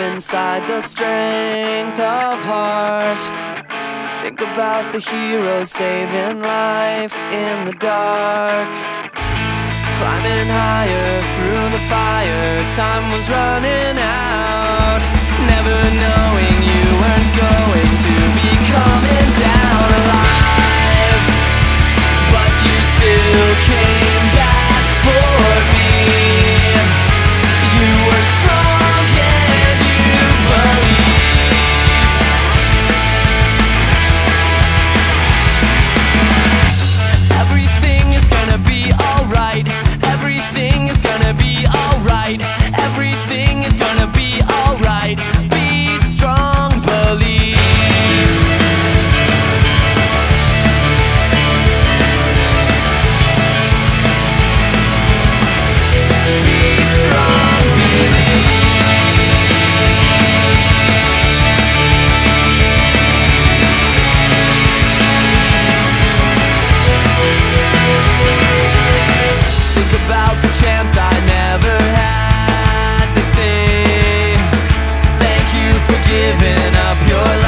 inside the strength of heart. Think about the heroes saving life in the dark. Climbing higher through the fire, time was running out. Never knowing you weren't going to be coming down alive, but you still came back for me. You were strong and you believed. Everything is gonna be alright. Everything is gonna be alright. Everything is gonna be alright. Be strong, believe. Be strong, believe. Think about the chance I never had to say thank you for giving up your life.